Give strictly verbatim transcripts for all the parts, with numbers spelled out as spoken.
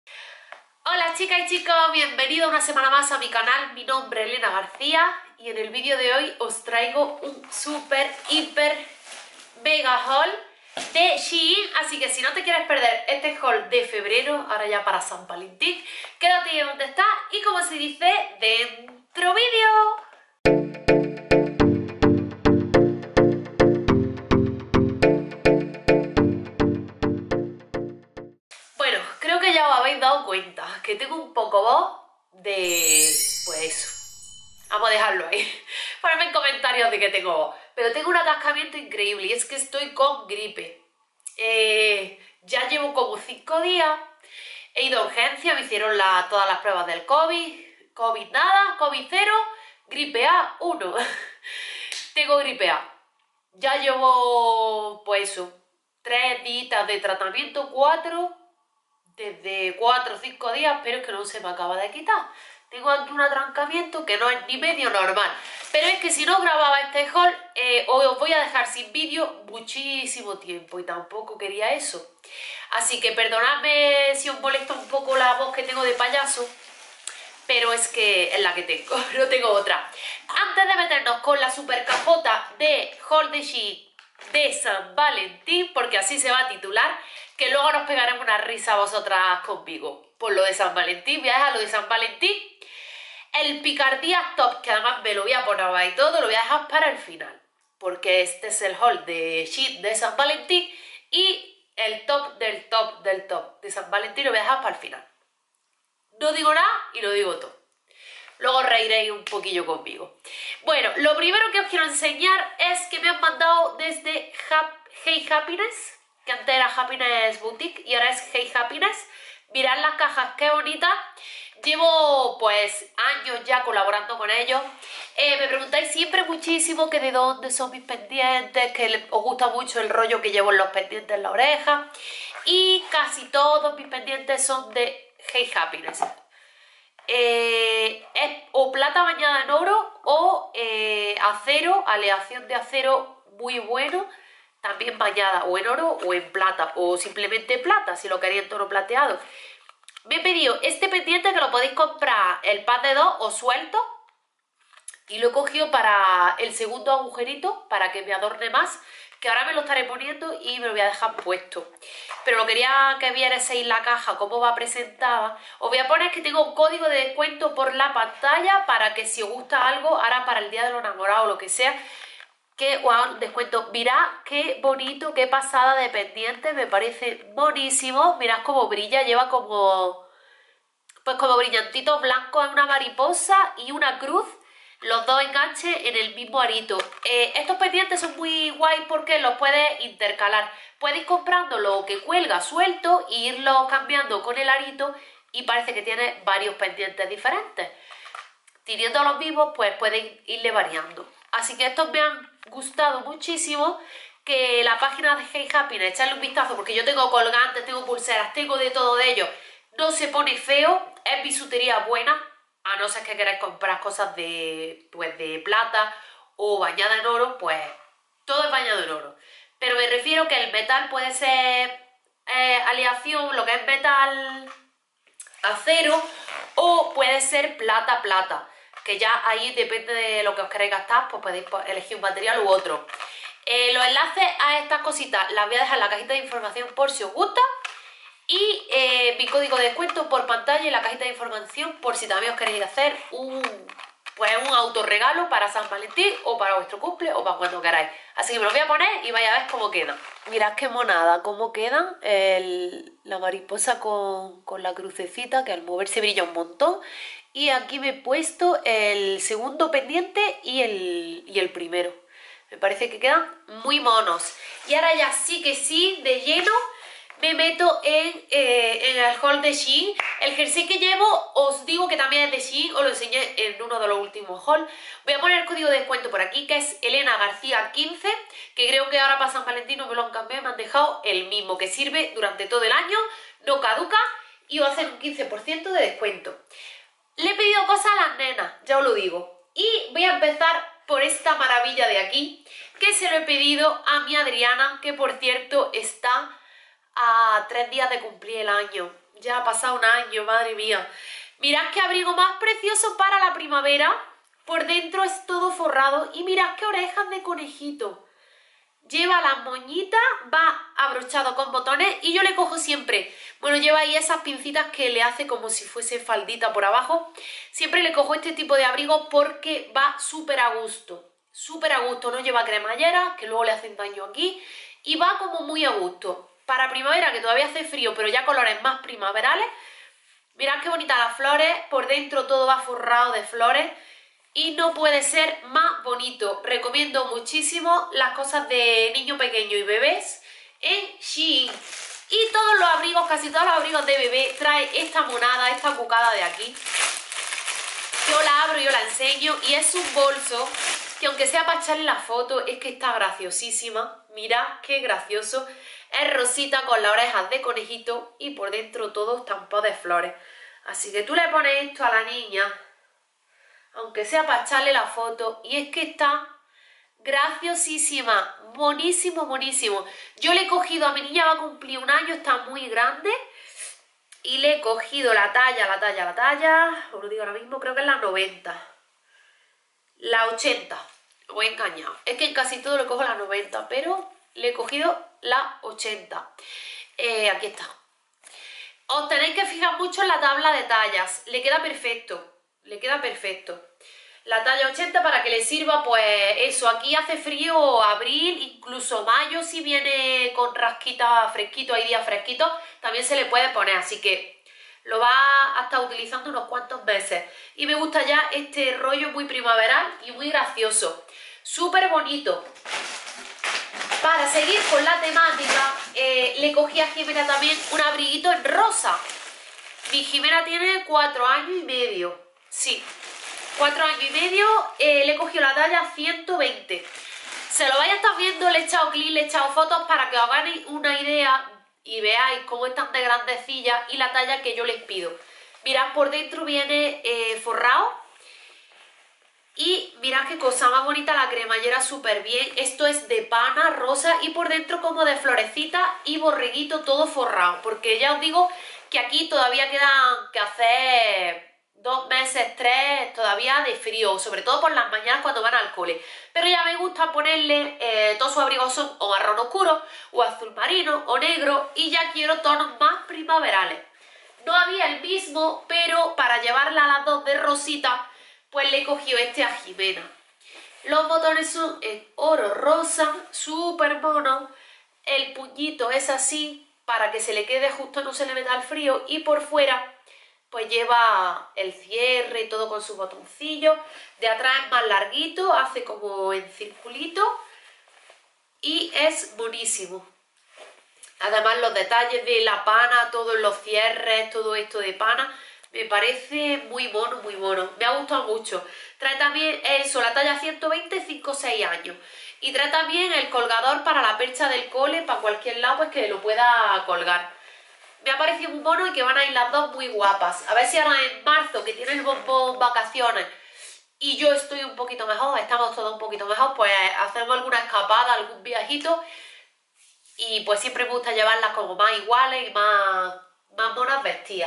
Hola chicas y chicos, bienvenidos una semana más a mi canal. Mi nombre es Elena García y en el vídeo de hoy os traigo un super, hiper, mega haul de Shein. Así que si no te quieres perder este haul de febrero, ahora ya para San Valentín, quédate ahí donde está y, como se dice, dentro vídeo. Bueno, creo que ya os habéis dado cuenta que tengo un poco voz de... pues eso. Vamos a dejarlo ahí. Ponedme en comentarios de que tengo voz. Pero tengo un atascamiento increíble y es que estoy con gripe. Eh, ya llevo como cinco días. He ido a urgencia, me hicieron la, todas las pruebas del COVID. COVID nada, COVID cero, gripe A uno. Tengo gripe A. Ya llevo, pues eso, tres días de tratamiento, cuatro... desde cuatro o cinco días, pero es que no se me acaba de quitar. Tengo aquí un atrancamiento que no es ni medio normal. Pero es que si no grababa este haul, eh, os voy a dejar sin vídeo muchísimo tiempo y tampoco quería eso. Así que perdonadme si os molesta un poco la voz que tengo de payaso, pero es que es la que tengo, no tengo otra. Antes de meternos con la super cajota de haul de Shein de San Valentín, porque así se va a titular, que luego nos pegaremos una risa vosotras conmigo por lo de San Valentín. Voy a dejar lo de San Valentín, el picardía top, que además me lo voy a poner y todo, lo voy a dejar para el final, porque este es el haul de Shein de San Valentín y el top del top del top de San Valentín lo voy a dejar para el final. No digo nada y lo digo todo. Luego reiréis un poquillo conmigo. Bueno, lo primero que os quiero enseñar es que me han mandado desde Hey Happiness, que antes era Happiness Boutique y ahora es Hey Happiness. Mirad las cajas, qué bonitas. Llevo pues años ya colaborando con ellos. Eh, me preguntáis siempre muchísimo que de dónde son mis pendientes, que os gusta mucho el rollo que llevo en los pendientes en la oreja. Y casi todos mis pendientes son de Hey Happiness. Eh, es o plata bañada en oro o eh, acero, aleación de acero muy bueno, también bañada o en oro o en plata, o simplemente plata si lo queréis en tono plateado. Me he pedido este pendiente, que lo podéis comprar el pack de dos o suelto, y lo he cogido para el segundo agujerito, para que me adorne más, que ahora me lo estaré poniendo y me lo voy a dejar puesto. Pero lo quería que vierais la caja, cómo va presentada. Os voy a poner que tengo un código de descuento por la pantalla, para que si os gusta algo, ahora para el día de los enamorados o lo que sea, que os hagan un descuento. Mirad qué bonito, qué pasada de pendiente, me parece buenísimo. Mirad cómo brilla, lleva como... pues como brillantitos blancos en una mariposa y una cruz. Los dos enganches en el mismo arito. Eh, estos pendientes son muy guay porque los puedes intercalar. Puedes ir comprando lo que cuelga suelto e irlo cambiando con el arito y parece que tiene varios pendientes diferentes. Teniendo los mismos, pues pueden irle variando. Así que estos me han gustado muchísimo. Que la página de Hey Happiness, echarle un vistazo, porque yo tengo colgantes, tengo pulseras, tengo de todo de ellos. No se pone feo, es bisutería buena. A no ser que queráis comprar cosas de, pues de plata o bañada en oro, pues todo es bañado en oro. Pero me refiero que el metal puede ser eh, aleación, lo que es metal acero, o puede ser plata plata, que ya ahí depende de lo que os queráis gastar, pues podéis elegir un material u otro. Eh, los enlaces a estas cositas las voy a dejar en la cajita de información por si os gusta. Y eh, mi código de descuento por pantalla y la cajita de información por si también os queréis hacer un, pues un autorregalo para San Valentín o para vuestro cumple o para cuando queráis. Así que me lo voy a poner y vaya a ver cómo quedan. Mirad qué monada, cómo quedan. El, la mariposa con, con la crucecita, que al moverse brilla un montón. Y aquí me he puesto el segundo pendiente y el, y el primero. Me parece que quedan muy monos. Y ahora ya sí que sí, de lleno... me meto en, eh, en el haul de Shein. El jersey que llevo os digo que también es de Shein, os lo enseñé en uno de los últimos hauls. Voy a poner el código de descuento por aquí, que es Elena García quince, que creo que ahora para San Valentín no me lo han cambiado, me han dejado el mismo, que sirve durante todo el año, no caduca y os hacen un quince por ciento de descuento. Le he pedido cosas a las nenas, ya os lo digo. Y voy a empezar por esta maravilla de aquí, que se lo he pedido a mi Adriana, que por cierto está... a tres días de cumplir el año. Ya ha pasado un año, madre mía. Mirad qué abrigo más precioso para la primavera. Por dentro es todo forrado y mirad qué orejas de conejito. Lleva las moñitas, va abrochado con botones y yo le cojo siempre, bueno, lleva ahí esas pincitas que le hace como si fuese faldita por abajo. Siempre le cojo este tipo de abrigo porque va súper a gusto, súper a gusto, no lleva cremallera, que luego le hacen daño aquí, y va como muy a gusto. Para primavera, que todavía hace frío, pero ya colores más primaverales, mirad qué bonitas las flores, por dentro todo va forrado de flores. Y no puede ser más bonito. Recomiendo muchísimo las cosas de niño pequeño y bebés en Shein. Y todos los abrigos, casi todos los abrigos de bebé trae esta monada, esta cucada de aquí. Yo la abro y yo la enseño y es un bolso que aunque sea para echarle la foto es que está graciosísima. Mirad qué gracioso. Es rosita con las orejas de conejito y por dentro todo estampado de flores. Así que tú le pones esto a la niña, aunque sea para echarle la foto, y es que está graciosísima, buenísimo, buenísimo. Yo le he cogido, a mi niña va a cumplir un año, está muy grande, y le he cogido la talla, la talla, la talla, os lo digo ahora mismo, creo que es la noventa, la ochenta, me voy a engañar, es que en casi todo le cojo la noventa, pero le he cogido la ochenta, eh, aquí está. Os tenéis que fijar mucho en la tabla de tallas, le queda perfecto. Le queda perfecto. La talla ochenta para que le sirva, pues eso, aquí hace frío abril, incluso mayo, si viene con rasquita fresquito, hay días fresquitos, también se le puede poner, así que lo va a estar utilizando unos cuantos meses. Y me gusta ya este rollo muy primaveral y muy gracioso. Súper bonito. Para seguir con la temática, eh, le cogí a Jimena también un abriguito en rosa. Mi Jimena tiene cuatro años y medio. Sí, cuatro años y medio, eh, le he cogido la talla ciento veinte. Se lo vais a estar viendo, le he echado clic, le he echado fotos para que os hagáis una idea y veáis cómo están de grandecillas y la talla que yo les pido. Mirad, por dentro viene eh, forrado y mirad qué cosa más bonita, la cremallera súper bien. Esto es de pana, rosa y por dentro como de florecita y borreguito todo forrado, porque ya os digo que aquí todavía quedan que hacer dos meses, tres, todavía de frío, sobre todo por las mañanas cuando van al cole. Pero ya me gusta ponerle, eh, todos sus abrigos son o marrón oscuro, o azul marino, o negro, y ya quiero tonos más primaverales. No había el mismo, pero para llevarla a las dos de rosita, pues le he cogido este a Jimena. Los botones son en oro rosa, súper mono. El puñito es así, para que se le quede justo, no se le meta el frío, y por fuera pues lleva el cierre y todo con sus botoncillos. De atrás es más larguito, hace como en circulito y es buenísimo. Además los detalles de la pana, todos los cierres, todo esto de pana, me parece muy mono, muy mono. Me ha gustado mucho. Trae también eso, la talla ciento veinte, cinco o seis años. Y trae también el colgador para la percha del cole, para cualquier lado pues que lo pueda colgar. Me ha parecido muy mono y que van a ir las dos muy guapas. A ver si ahora en marzo, que tiene el bombón vacaciones, y yo estoy un poquito mejor, estamos todos un poquito mejor, pues hacemos alguna escapada, algún viajito. Y pues siempre me gusta llevarlas como más iguales y más, más monas vestidas.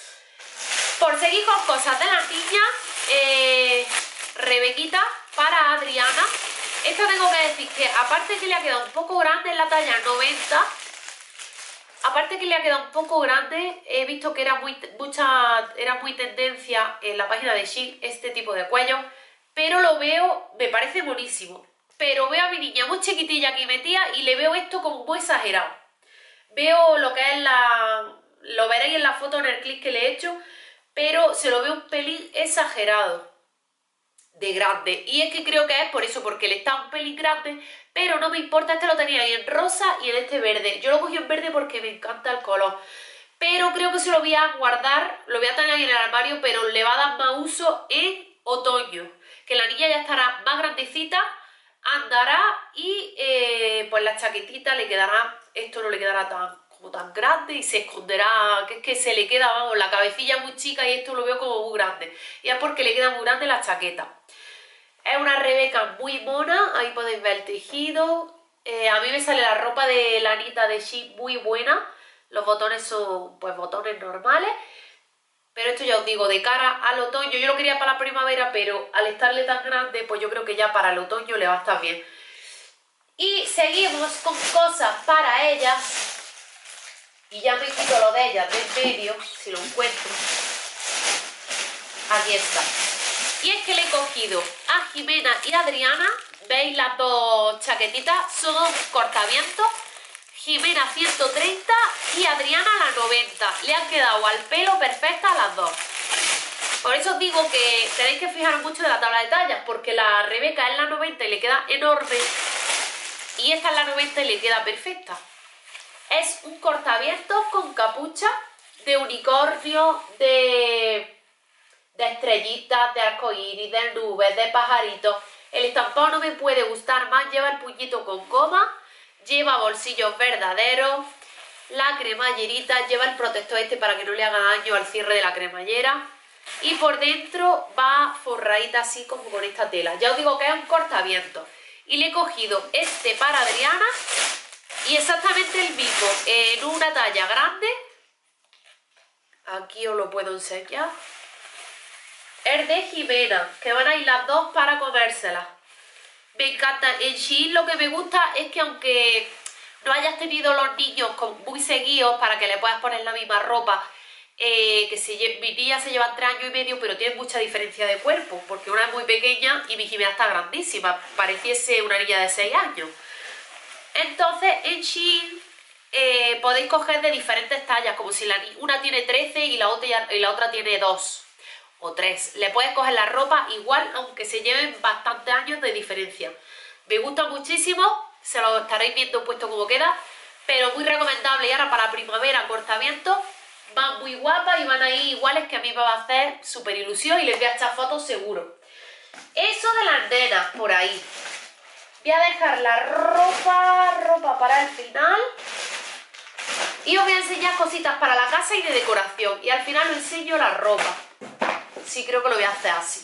Por seguir con cosas de las niñas, eh, Rebequita para Adriana. Esto tengo que decir que aparte que le ha quedado un poco grande en la talla noventa, aparte que le ha quedado un poco grande, he visto que era muy, mucha, era muy tendencia en la página de Shein este tipo de cuello, pero lo veo, me parece buenísimo. Pero veo a mi niña muy chiquitilla aquí metida y le veo esto como muy exagerado. Veo lo que es la... lo veréis en la foto, en el clip que le he hecho, pero se lo veo un pelín exagerado de grande. Y es que creo que es por eso, porque le está un pelín grande, pero no me importa, este lo tenía ahí en rosa y en este verde. Yo lo cogí en verde porque me encanta el color. Pero creo que se lo voy a guardar, lo voy a tener ahí en el armario, pero le va a dar más uso en otoño. Que la niña ya estará más grandecita, andará y eh, pues la chaquetita le quedará, esto no le quedará tan, como tan grande y se esconderá, que es que se le queda, vamos, la cabecilla muy chica y esto lo veo como muy grande. Y es porque le queda muy grande la chaqueta. Es una Rebeca muy mona, ahí podéis ver el tejido. Eh, a mí me sale la ropa de lanita de Shein muy buena. Los botones son pues botones normales. Pero esto ya os digo, de cara al otoño, yo lo quería para la primavera, pero al estarle tan grande, pues yo creo que ya para el otoño le va a estar bien. Y seguimos con cosas para ella. Y ya me quito lo de ella de en medio, si lo encuentro. Aquí está. Y es que le he cogido a Jimena y Adriana. ¿Veis las dos chaquetitas? Son cortavientos. Jimena ciento treinta y Adriana la noventa. Le han quedado al pelo perfectas a las dos. Por eso os digo que tenéis que fijaros mucho de la tabla de tallas, porque la Rebeca es la noventa y le queda enorme. Y esta es la noventa y le queda perfecta. Es un cortavientos con capucha de unicornio, de, de estrellitas, de arcoíris, de nubes, de pajaritos. El estampado no me puede gustar más. Lleva el puñito con goma. Lleva bolsillos verdaderos, la cremallerita, lleva el protector este para que no le haga daño al cierre de la cremallera y por dentro va forradita así como con esta tela. Ya os digo que es un cortavientos y le he cogido este para Adriana y exactamente el mismo en una talla grande. Aquí os lo puedo enseñar. Es de Jimena, que van a ir las dos para comérselas. Me encanta. En Shein lo que me gusta es que aunque no hayas tenido los niños muy seguidos para que le puedas poner la misma ropa, eh, que se mi niña se lleva tres años y medio, pero tiene mucha diferencia de cuerpo, porque una es muy pequeña y mi Jimena está grandísima, pareciese una niña de seis años. Entonces en Shein eh, podéis coger de diferentes tallas, como si la, una tiene trece y la otra, y la otra tiene dos. O tres. Le puedes coger la ropa igual, aunque se lleven bastantes años de diferencia. Me gusta muchísimo, se lo estaréis viendo puesto como queda, pero muy recomendable. Y ahora para primavera, cortavientos, van muy guapas y van a ir iguales, que a mí me va a hacer súper ilusión y les voy a echar fotos seguro. Eso de las nenas por ahí. Voy a dejar la ropa, ropa para el final. Y os voy a enseñar cositas para la casa y de decoración. Y al final os enseño la ropa. Sí, creo que lo voy a hacer así.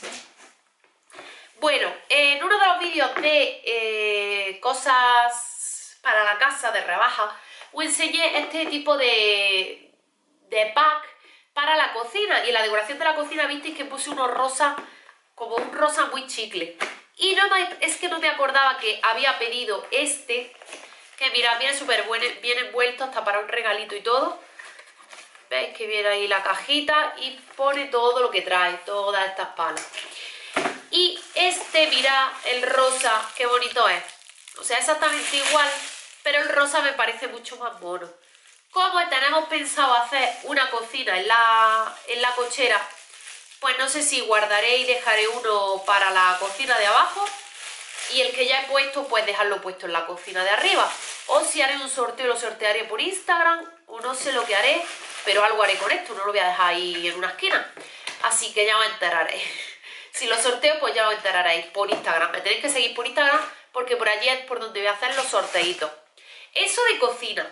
Bueno, en uno de los vídeos de eh, cosas para la casa de rebaja, os enseñé este tipo de, de pack para la cocina. Y en la decoración de la cocina visteis que puse unos rosas, como un rosa muy chicle. Y no me, es que no me acordaba que había pedido este, que mirad, viene súper bien envuelto, hasta para un regalito y todo. Veis que viene ahí la cajita y pone todo lo que trae, todas estas palas. Y este, mirad, el rosa, qué bonito es. O sea, exactamente igual, pero el rosa me parece mucho más mono. Como tenemos pensado hacer una cocina en la, en la cochera, pues no sé si guardaré y dejaré uno para la cocina de abajo y el que ya he puesto, pues dejarlo puesto en la cocina de arriba. O si haré un sorteo, lo sortearé por Instagram, o no sé lo que haré, pero algo haré con esto, no lo voy a dejar ahí en una esquina. Así que ya os enteraréis. Si lo sorteo, pues ya os enteraréis por Instagram. Me tenéis que seguir por Instagram porque por allí es por donde voy a hacer los sorteitos. Eso de cocina.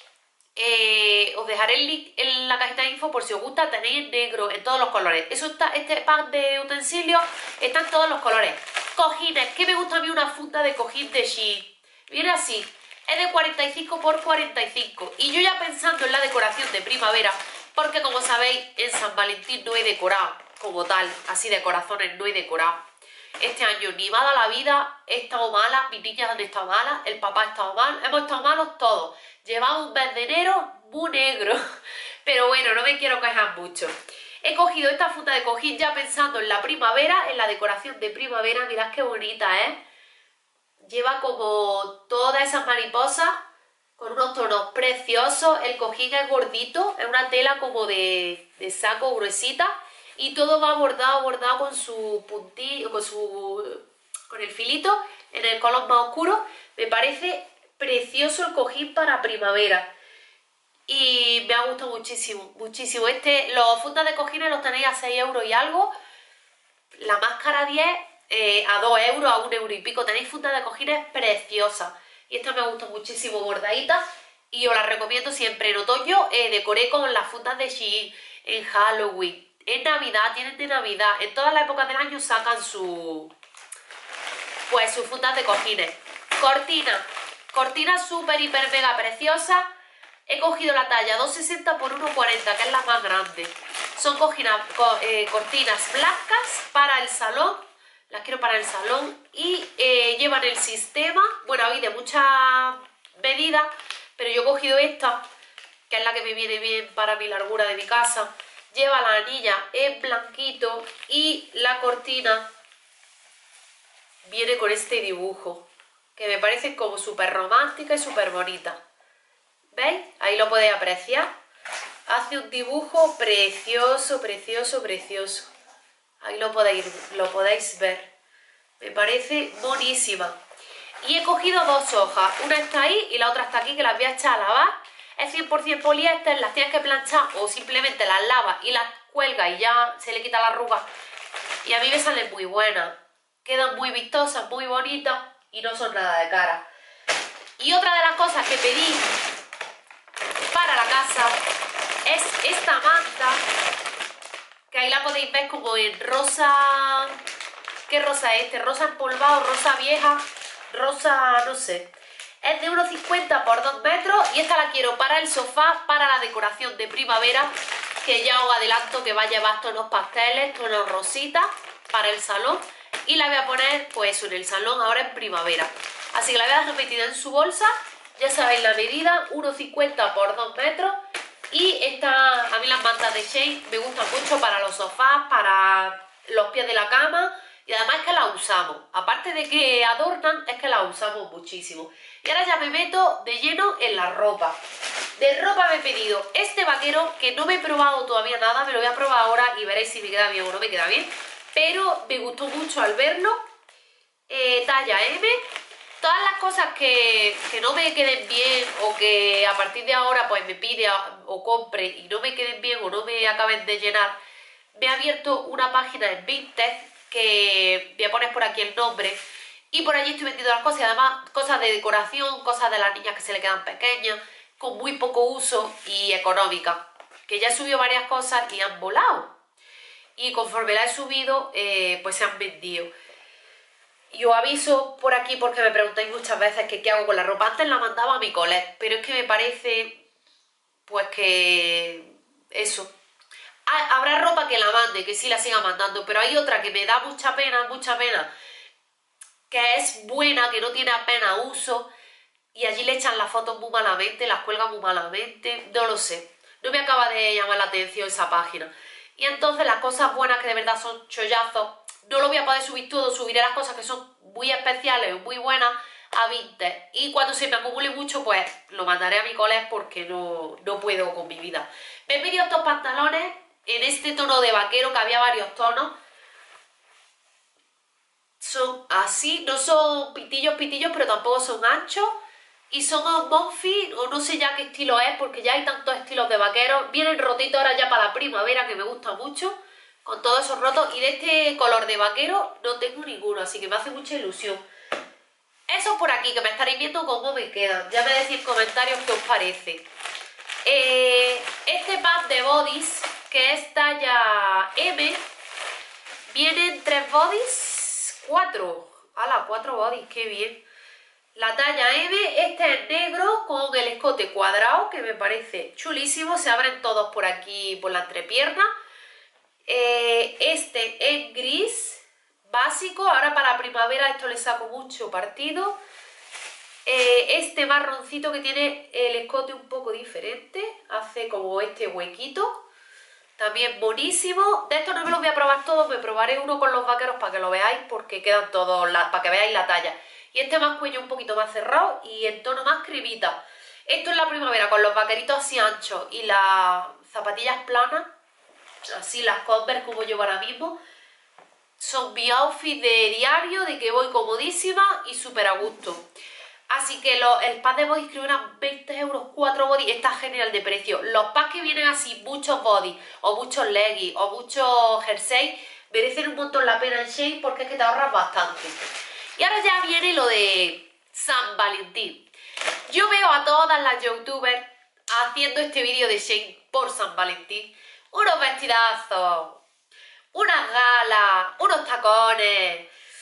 Eh, os dejaré el link en la cajita de info por si os gusta. Tenéis en negro, en todos los colores. Eso está, este pack de utensilios está en todos los colores. Cojines, que me gusta a mí una funda de cojín de Shein. Viene así. Es de cuarenta y cinco por cuarenta y cinco. Y yo ya pensando en la decoración de primavera, porque como sabéis, en San Valentín no he decorado como tal, así de corazones no he decorado. Este año ni me ha dado la vida, he estado mala, mis niñas han estado malas, el papá ha estado mal, hemos estado malos todos. Llevamos un mes de enero muy negro, pero bueno, no me quiero quejar mucho. He cogido esta funda de cojín ya pensando en la primavera, en la decoración de primavera. Mirad qué bonita es. ¿eh? Lleva como todas esas mariposas con unos tonos preciosos. El cojín es gordito, es una tela como de, de saco gruesita. Y todo va bordado, bordado con su puntillo, con su con el filito, en el color más oscuro. Me parece precioso el cojín para primavera. Y me ha gustado muchísimo, muchísimo. Este, los fundas de cojines los tenéis a seis euros y algo. La máscara diez, eh, a dos euros, a un euro y pico. Tenéis fundas de cojines preciosas. Y esta me gusta muchísimo, bordadita. Y os la recomiendo siempre. En otoño eh, decoré con las fundas de Shein, en Halloween. En Navidad, tienen de Navidad, en todas las épocas del año sacan su pues sus fundas de cojines. Cortina, cortina súper hiper mega preciosa, He cogido la talla dos sesenta por uno cuarenta, que es la más grande. Son cortinas, co, eh, cortinas blancas para el salón. Las quiero para el salón. Y eh, llevan el sistema. Bueno, hay de muchas medidas, pero yo he cogido esta, que es la que me viene bien para mi largura de mi casa. Lleva la anilla en blanquito y la cortina viene con este dibujo, que me parece como súper romántica y súper bonita. ¿Veis? Ahí lo podéis apreciar. Hace un dibujo precioso, precioso, precioso. Ahí lo podéis, lo podéis ver. Me parece buenísima. Y he cogido dos hojas. Una está ahí y la otra está aquí, que las voy a echar a lavar. Es cien por cien poliéster, las tienes que planchar o simplemente las lavas y las cuelgas y ya se le quita la arruga. Y a mí me salen muy buenas. Quedan muy vistosas, muy bonitas y no son nada de cara. Y otra de las cosas que pedí para la casa es esta manta, que ahí la podéis ver como en rosa. ¿Qué rosa es este? Rosa empolvado, rosa vieja, rosa no sé. Es de uno cincuenta por dos metros y esta la quiero para el sofá, para la decoración de primavera, que ya os adelanto que va a llevar tonos pasteles, tonos rositas para el salón. Y la voy a poner pues en el salón ahora en primavera. Así que la voy a dejar metida en su bolsa. Ya sabéis la medida, uno cincuenta por dos metros. Y esta, a mí las mantas de Shein me gustan mucho para los sofás, para los pies de la cama. Y además es que las usamos. Aparte de que adornan, es que las usamos muchísimo. Y ahora ya me meto de lleno en la ropa. De ropa me he pedido este vaquero, que no me he probado todavía nada. Me lo voy a probar ahora y veréis si me queda bien o no me queda bien. Pero me gustó mucho al verlo. Eh, talla eme. Todas las cosas que, que no me queden bien o que a partir de ahora pues me pide o compre y no me queden bien o no me acaben de llenar, me ha abierto una página en Vinted que voy a poner por aquí el nombre y por allí estoy vendiendo las cosas y además cosas de decoración, cosas de las niñas que se le quedan pequeñas, con muy poco uso y económicas, que ya he subido varias cosas y han volado y conforme las he subido eh, pues se han vendido. Y os aviso por aquí porque me preguntáis muchas veces que qué hago con la ropa. Antes la mandaba a mi cole, pero es que me parece pues que eso. Habrá ropa que la mande, que sí la siga mandando, pero hay otra que me da mucha pena, mucha pena, que es buena, que no tiene apenas uso y allí le echan las fotos muy malamente, las cuelgan muy malamente, no lo sé. No me acaba de llamar la atención esa página. Y entonces las cosas buenas que de verdad son chollazos, no lo voy a poder subir todo, subiré las cosas que son muy especiales o muy buenas a Vinted. Y cuando se me acumule mucho, pues lo mandaré a mi cole porque no, no puedo con mi vida. Me he pedido estos pantalones en este tono de vaquero, que había varios tonos. Son así, no son pitillos, pitillos, pero tampoco son anchos. Y son un monfi, o no sé ya qué estilo es, porque ya hay tantos estilos de vaqueros. Vienen rotitos ahora ya para la primavera, que me gusta mucho, con todos esos rotos. Y de este color de vaquero no tengo ninguno, así que me hace mucha ilusión. Eso por aquí, que me estaréis viendo cómo me quedan. Ya me decís en comentarios qué os parece. Eh, este pack de bodies, que es talla eme, vienen tres bodies, cuatro. ¡Hala! Cuatro bodies, qué bien. La talla eme, este es negro con el escote cuadrado, que me parece chulísimo. Se abren todos por aquí, por la entrepierna. Eh, este es gris, básico. Ahora para la primavera esto le saco mucho partido. Eh, este marroncito que tiene el escote un poco diferente, hace como este huequito, también buenísimo. De estos no me los voy a probar todos, me probaré uno con los vaqueros para que lo veáis, porque quedan todos, la, para que veáis la talla. Y este más cuello un poquito más cerrado y en tono más cremita. Esto es la primavera con los vaqueritos así anchos y las zapatillas planas, así las Converse como yo ahora mismo. Son mi outfit de diario, de que voy comodísima y súper a gusto. Así que lo, el pack de bodies creo que eran veinte euros, cuatro bodies, está genial de precio. Los packs que vienen así, muchos bodies, o muchos leggings, o muchos jerseys, merecen un montón la pena en Shein porque es que te ahorras bastante. Y ahora ya viene lo de San Valentín. Yo veo a todas las youtubers haciendo este vídeo de Shein por San Valentín. Unos vestidazos, unas galas, unos tacones.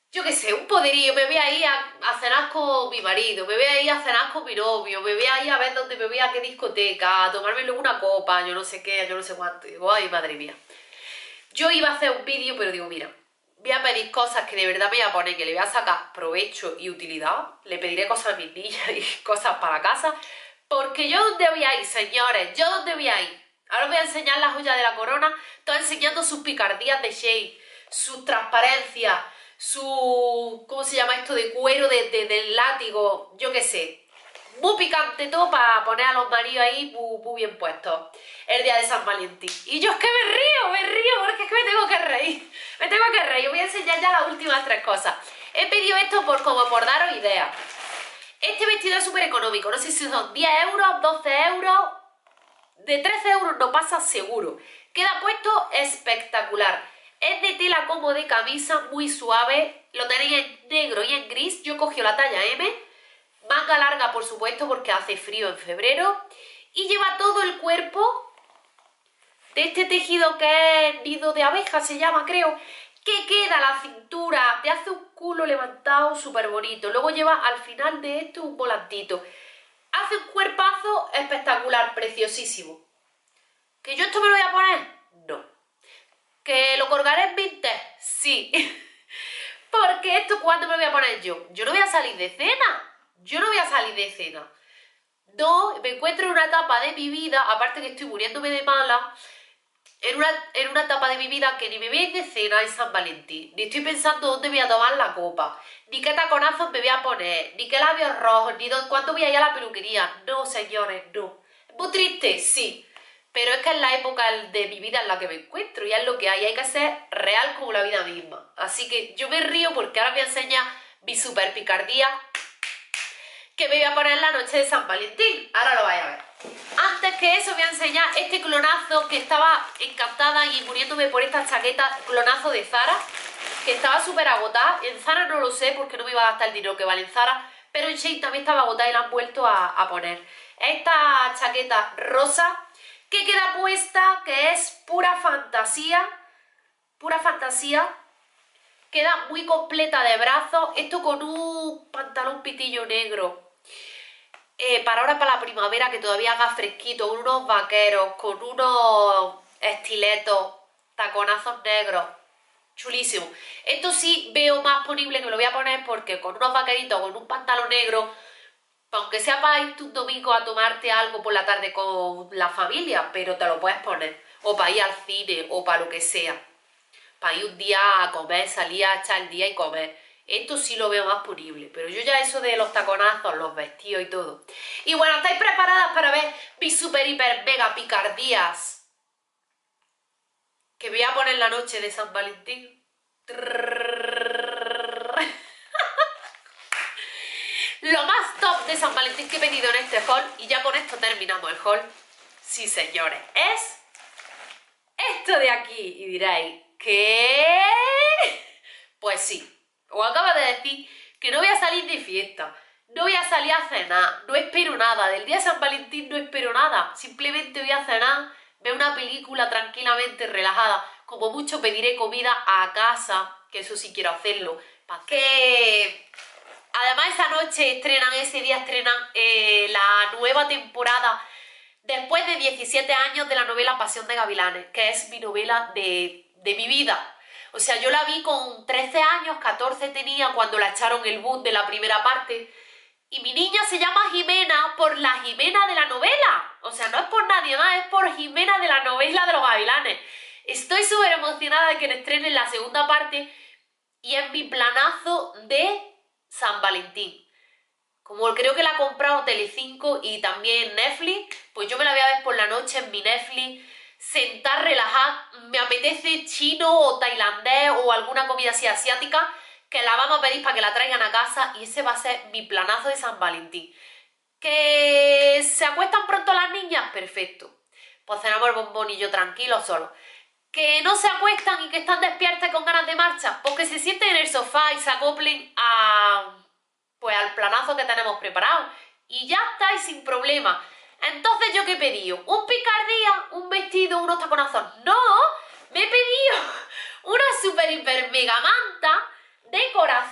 yo qué sé, un poderío, me voy a ir a, a cenar con mi marido, me voy a ir a cenar con mi novio, me voy a ir a ver dónde me voy, a qué discoteca, a tomarme luego una copa, yo no sé qué, yo no sé cuánto. Y digo, ay, madre mía. Yo iba a hacer un vídeo, pero digo, mira, voy a pedir cosas que de verdad me voy a poner, que le voy a sacar provecho y utilidad. Le pediré cosas a mis niñas y cosas para casa. Porque yo dónde voy a ir, señores, yo dónde voy a ir. Ahora os voy a enseñar la joya de la corona, estoy enseñando sus picardías de shade, sus transparencias, su... ¿cómo se llama esto? De cuero de, de, del látigo, yo qué sé. Muy picante todo para poner a los maridos ahí muy, muy bien puestos el día de San Valentín. Y yo es que me río, me río, porque es que me tengo que reír. Me tengo que reír, voy a enseñar ya las últimas tres cosas. He pedido esto por, como por daros ideas. Este vestido es súper económico, no sé si son diez euros, doce euros, de trece euros no pasa seguro. Queda puesto espectacular. Es de tela como de camisa, muy suave, lo tenéis en negro y en gris. Yo cogí la talla eme, manga larga por supuesto porque hace frío en febrero. Y lleva todo el cuerpo de este tejido que es nido de abeja, se llama creo. Que queda la cintura, te hace un culo levantado súper bonito. Luego lleva al final de esto un volantito. Hace un cuerpazo espectacular, preciosísimo. ¿Que yo esto me lo voy a poner? No. ¿Que lo colgaré en Vinted? Sí. Porque esto, ¿cuándo me lo voy a poner yo? Yo no voy a salir de cena. Yo no voy a salir de cena. No, me encuentro en una etapa de mi vida, aparte que estoy muriéndome de mala, en una, en una etapa de mi vida que ni me voy a ir de cena en San Valentín, ni estoy pensando dónde voy a tomar la copa, ni qué taconazos me voy a poner, ni qué labios rojos, ni dónde, cuándo voy a ir a la peluquería. No, señores, no. ¿Muy triste? Sí. Pero es que es la época de mi vida en la que me encuentro y es lo que hay, hay que ser real como la vida misma. Así que yo me río porque ahora me enseña mi super picardía que me voy a poner en la noche de San Valentín. Ahora lo vais a ver. Antes que eso voy a enseñar este clonazo que estaba encantada y muriéndome por esta chaqueta, clonazo de Zara, que estaba súper agotada. En Zara no lo sé porque no me iba a gastar el dinero que vale en Zara, pero en Shein también estaba agotada y la han vuelto a, a poner. Esta chaqueta rosa que queda puesta, que es pura fantasía, pura fantasía, queda muy completa de brazos, esto con un pantalón pitillo negro, eh, para ahora para la primavera que todavía haga fresquito, con unos vaqueros, con unos estiletos, taconazos negros, chulísimo. Esto sí veo más ponible que me lo voy a poner porque con unos vaqueritos, con un pantalón negro, aunque sea para irte un domingo a tomarte algo por la tarde con la familia, pero te lo puedes poner. O para ir al cine, o para lo que sea. Para ir un día a comer, salir a echar el día y comer. Esto sí lo veo más punible. Pero yo ya eso de los taconazos, los vestidos y todo. Y bueno, ¿estáis preparadas para ver mis super, hiper, mega picardías que voy a poner la noche de San Valentín? Lo más top de San Valentín que he pedido en este haul, y ya con esto terminamos el haul, sí señores, es esto de aquí. Y diréis, ¿qué? Pues sí, os acabo de decir que no voy a salir de fiesta, no voy a salir a cenar, no espero nada, del día de San Valentín no espero nada, simplemente voy a cenar, ver una película tranquilamente, relajada, como mucho pediré comida a casa, que eso sí quiero hacerlo, para que... Además esa noche estrenan, ese día estrenan eh, la nueva temporada después de diecisiete años de la novela Pasión de Gavilanes, que es mi novela de, de mi vida. O sea, yo la vi con trece años, catorce tenía cuando la echaron el boom de la primera parte. Y mi niña se llama Jimena por la Jimena de la novela. O sea, no es por nadie más, es por Jimena de la novela de los Gavilanes. Estoy súper emocionada de que estrenen la segunda parte y es mi planazo de San Valentín. Como creo que la ha comprado Telecinco y también Netflix, pues yo me la voy a ver por la noche en mi Netflix, sentar, relajar. Me apetece chino o tailandés o alguna comida así asiática, que la vamos a pedir para que la traigan a casa y ese va a ser mi planazo de San Valentín. ¿Que se acuestan pronto las niñas? Perfecto. Pues cenamos el bombón y yo tranquilo solo. ¿Que no se acuestan y que están despiertas con ganas de marcha? Pues que se sienten en el sofá y se acoplen a, pues al planazo que tenemos preparado. Y ya estáis sin problema. Entonces, ¿yo qué he pedido? ¿Un picardía? ¿Un vestido? ¿Unos taconazos? ¡No! Me he pedido una super hiper mega manta de corazón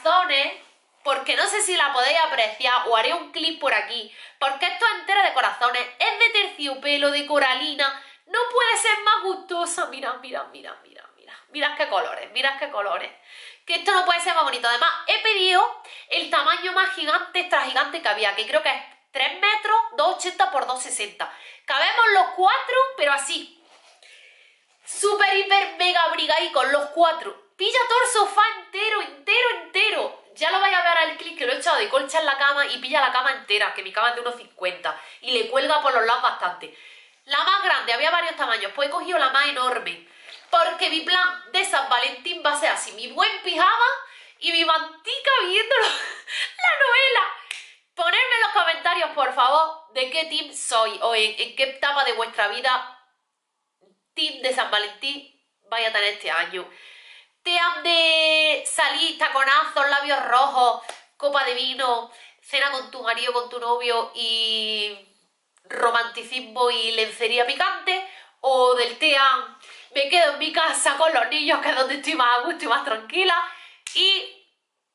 porque no sé si la podéis apreciar o haré un clip por aquí, porque esto es entera de corazones, es de terciopelo, de coralina, no puede ser más gustosa. Mira, mira, mira, mira, mira, mirad qué colores, mirad qué colores, que esto no puede ser más bonito. Además he pedido el tamaño más gigante, extra gigante que había, que creo que es tres metros, dos ochenta por dos sesenta, cabemos los cuatro, pero así, súper, hiper, mega abrigadicos los cuatro. Pilla todo el sofá entero, entero, entero. Ya lo vais a ver al clip que lo he echado de colcha en la cama y pilla la cama entera, que mi cama es de uno cincuenta y le cuelga por los lados bastante. La más grande, había varios tamaños, pues he cogido la más enorme, porque mi plan de San Valentín va a ser así, mi buen pijama y mi mantica viendo la novela. Ponedme en los comentarios, por favor, de qué team soy o en, en qué etapa de vuestra vida team de San Valentín vaya a tener este año. Team de salir, taconazos, labios rojos, copa de vino, cena con tu marido, con tu novio y romanticismo y lencería picante, o del team me quedo en mi casa con los niños, que es donde estoy más a gusto y más tranquila, y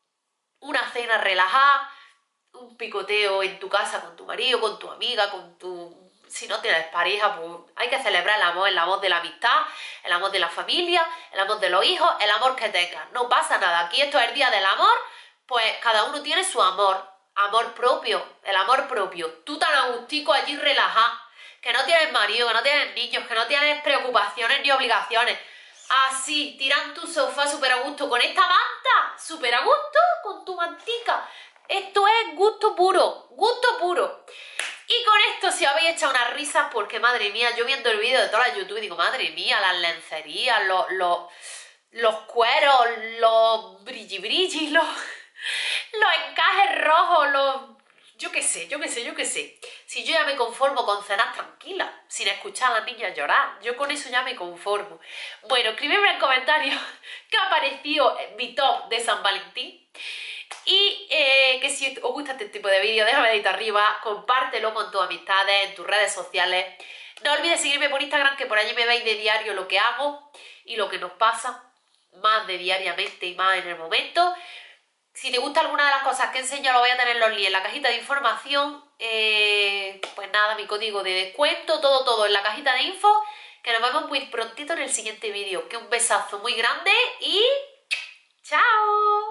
una cena relajada, un picoteo en tu casa con tu marido, con tu amiga, con tu... Si no tienes pareja, pues hay que celebrar el amor, el amor de la amistad, el amor de la familia, el amor de los hijos, el amor que tengas. No pasa nada. Aquí esto es el día del amor, pues cada uno tiene su amor. Amor propio, el amor propio. Tú tan agustico allí relajado, que no tienes marido, que no tienes niños, que no tienes preocupaciones ni obligaciones. Así, tiran tu sofá súper a gusto con esta manta, súper a gusto, con tu mantica. Esto es gusto puro, gusto puro. Y con esto, si habéis echado unas risas, porque madre mía, yo viendo el vídeo de toda la YouTube digo, madre mía, las lencerías, los, los, los cueros, los brilli brilli, los, los encajes rojos, los... Yo qué sé, yo qué sé, yo qué sé. Si yo ya me conformo con cenar tranquila, sin escuchar a las niñas llorar, yo con eso ya me conformo. Bueno, escribidme en comentarios qué os ha parecido mi top de San Valentín. Y eh, que si os gusta este tipo de vídeos, déjame dedito arriba, compártelo con tus amistades, en tus redes sociales. No olvides seguirme por Instagram, que por allí me veis de diario lo que hago y lo que nos pasa, más de diariamente y más en el momento. Si te gusta alguna de las cosas que enseño, lo voy a tener los links en la cajita de información. Eh, pues nada, mi código de descuento, todo, todo en la cajita de info. Que nos vemos muy prontito en el siguiente vídeo. Que un besazo muy grande y... ¡chao!